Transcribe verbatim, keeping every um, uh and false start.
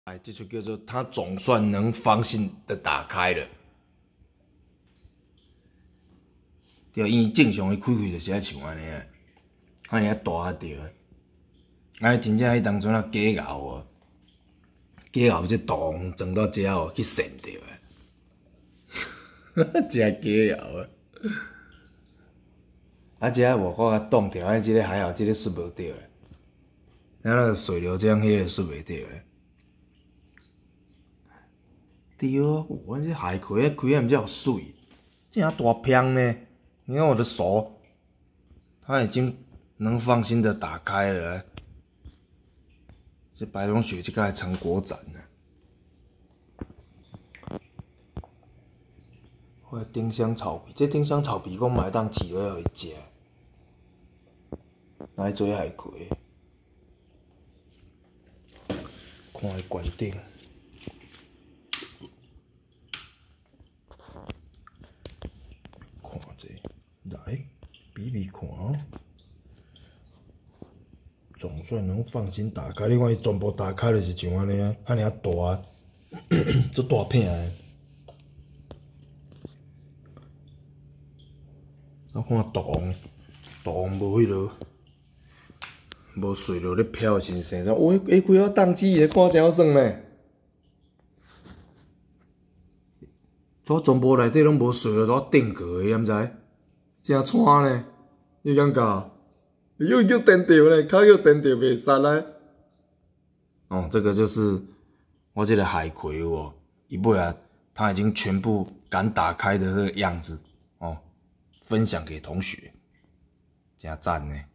哎，这就叫做它总算能放心的打开了。对，因为正常伊开开就是爱像安尼啊，安尼啊大啊着，哎，真正迄当阵啊假熬哦，假熬这洞装到遮哦去渗着的，真假熬啊！啊，遮外口甲冻掉，安即个还好，即个摔无着诶。咱那个水流这样，迄个摔袂着诶。对啊，我这海葵开啊，毋才有水，这样大片呢。你看我的手，它已经能放心的打开了。这白龙雪这个还成果展呢。我丁香草皮，这丁香草皮我买当饲落互伊食，来做海葵，看伊悬顶。看这，来比比看哦。总算能放心打开，你看伊全部打开就是像安尼啊，安尼啊大，这大片的。我看洞，洞无迄落，无水流咧飘的新鲜，喂，下几啊档机的看真好耍呢。这全部内底拢无水了，都定格的，你毋知？真惨呢，你感觉？又叫电掉咧，脚又电掉袂杀咧。哦，这个就是我这个海葵有无？伊尾啊，它已经全部敢打开的这个样子哦，分享给同学，真赞呢。